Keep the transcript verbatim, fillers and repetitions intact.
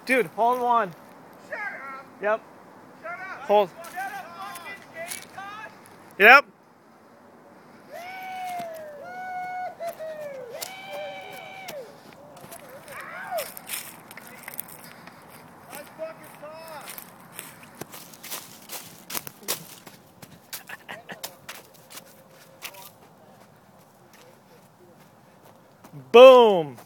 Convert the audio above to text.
Dude, hold one. Shut up. Yep. Shut up. Hold. Shut up, fucking game, Tosh. Yep. Nice fucking toss. Boom.